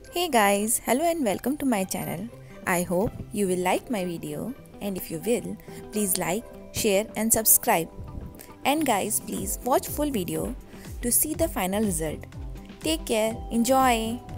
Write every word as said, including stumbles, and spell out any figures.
Hey guys, hello and welcome to my channel. I hope you will like my video, and if you will, please like, share and subscribe. And guys, please watch full video to see the final result. Take care, enjoy.